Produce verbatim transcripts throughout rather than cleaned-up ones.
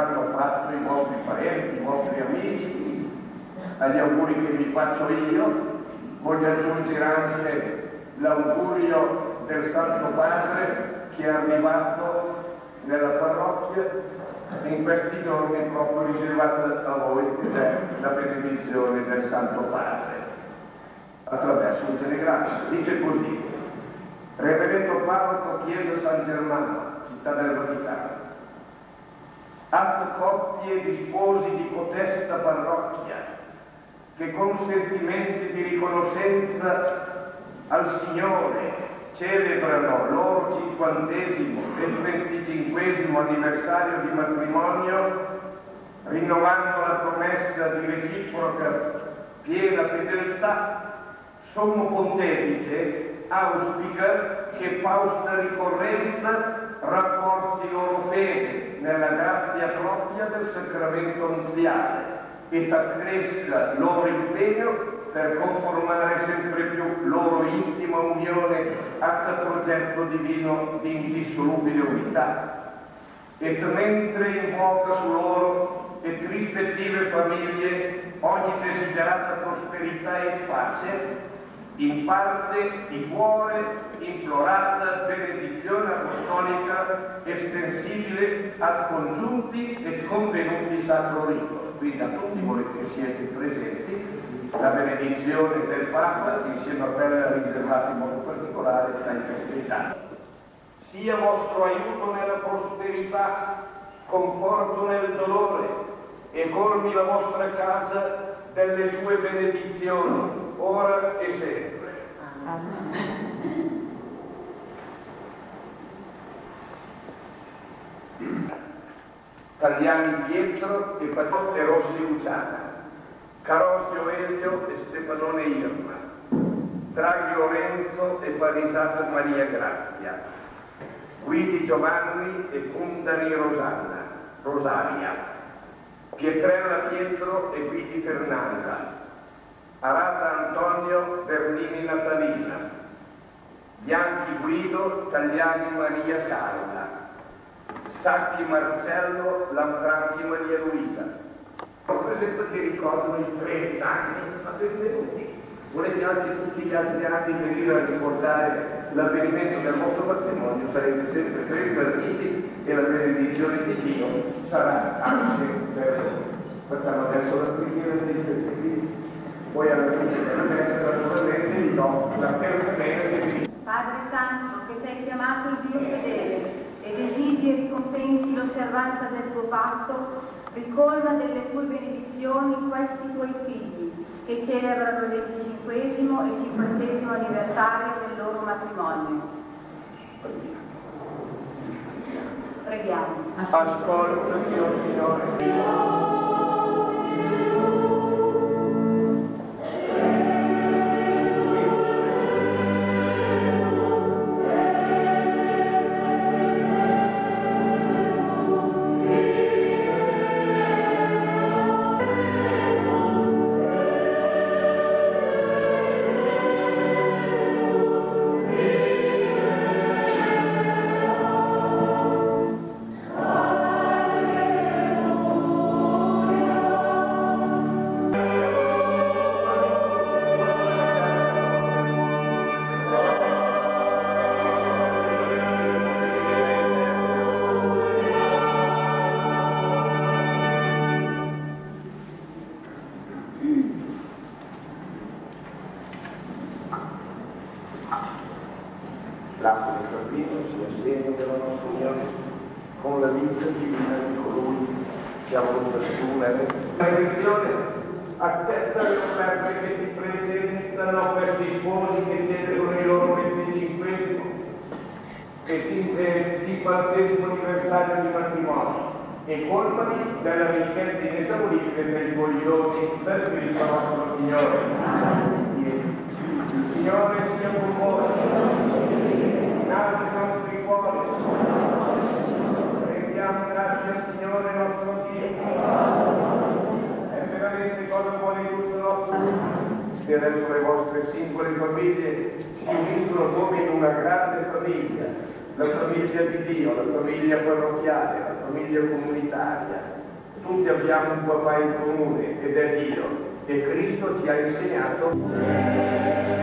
hanno fatto i vostri parenti, i vostri amici, agli auguri che vi faccio io. Voglio aggiungere anche l'augurio del Santo Padre che è arrivato nella parrocchia in questi giorni proprio riservata a voi, ed è la benedizione del Santo Padre attraverso un telegramma. Dice così: Reverendo Parroco Chiesa San Germano, città del Vaticano, atto coppie di sposi di cotesta parrocchia che con sentimenti di riconoscenza al Signore celebrano il loro cinquantesimo e venticinquesimo anniversario di matrimonio, rinnovando la promessa di reciproca piena fedeltà, Sommo Pontefice auspica che Fausta ricorrenza rafforzi loro fede nella grazia propria del sacramento nuziale ed accresca il loro impegno per conformare sempre più loro intima unione a quel progetto divino di indissolubile unità. E mentre invoca su loro e rispettive famiglie ogni desiderata prosperità e pace, in parte di cuore implorata benedizione apostolica estensibile a congiunti e convenuti sacro rito. Quindi a tutti voi che siete presenti, la benedizione del Papa, insieme a quella riservata in modo particolare ai festeggiati. Sia vostro aiuto nella prosperità, conforto nel dolore e colmi la vostra casa delle sue benedizioni, ora e sempre. Tagliani Pietro e Patotte Rossi Luciana, Carosio Elio e Stefanone Irma, Draghi Lorenzo e Parisato Maria Grazia, Guidi Giovanni e Fundani Rosanna, Rosaria, Pietrella Pietro e Guidi Fernanda, Arata Antonio Bernini Natalina, Bianchi Guido Tagliani Maria Carla, Sacchi Marcello Lambracchi Maria Luisa. Per esempio che ricordano i trenta anni, ma benvenuti. Volete anche tutti gli altri anni venire a ricordare l'avvenimento del vostro patrimonio, sarete sempre benvenuti e la benedizione di Dio sarà anche per voi. Facciamo adesso la preghiera dei fedeli, poi alla fine della messa naturalmente vi do la permanenza di Padre Santo, che sei chiamato il Dio fedele ed esigi e ricompensi l'osservanza del tuo patto, ricolma delle tue benedizioni questi tuoi figli, che celebrano il venticinquesimo e cinquantesimo anniversario del loro matrimonio. Preghiamo. Ascolta, Dio Signore. E colmami della ricchezza inesauribile per i tuoi doni per Cristo nostro Signore. Il Signore sia con voi, innalzi i nostri cuori, rendiamo grazie al Signore nostro Dio. È veramente cosa vuole tutto il nostro Dio. E adesso le vostre singole famiglie si uniscono come in una grande famiglia. La famiglia di Dio, la famiglia parrocchiale, la famiglia comunitaria, Tutti abbiamo un papà in comune ed è Dio, e Cristo ci ha insegnato.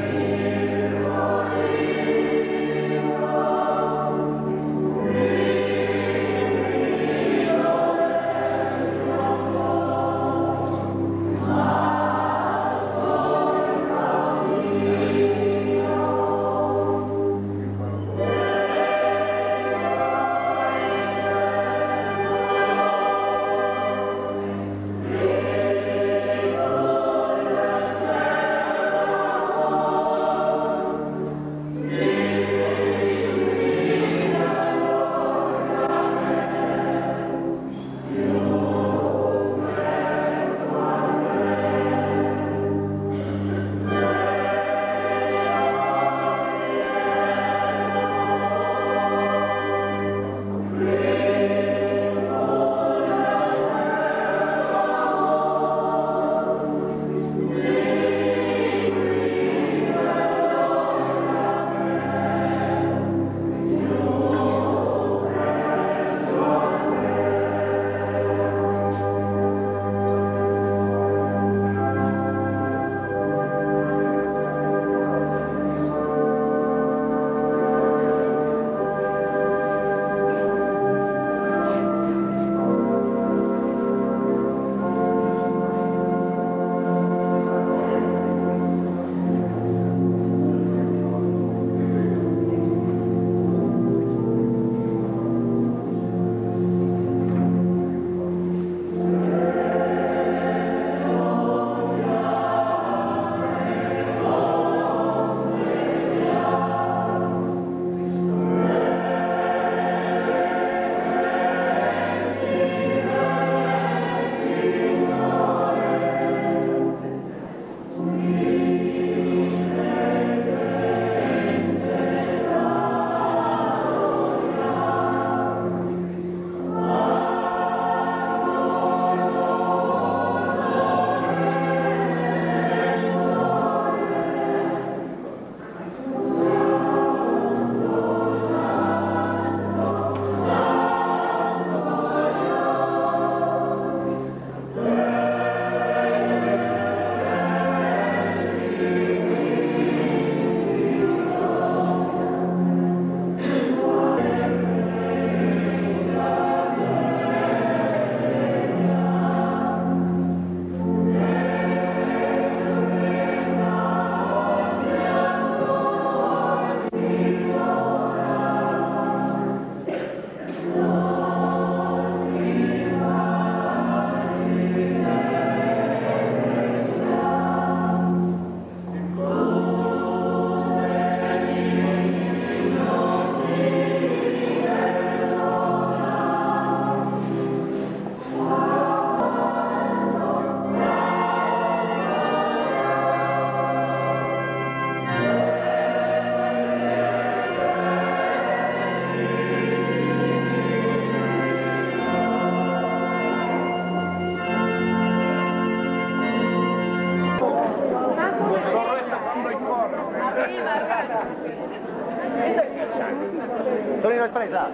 Torino presa.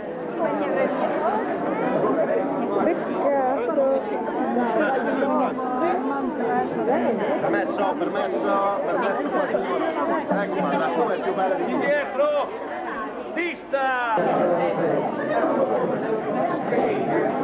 Permesso, permesso, permesso. Ecco, ma la sua è più bella di tutti. Dietro! Pista!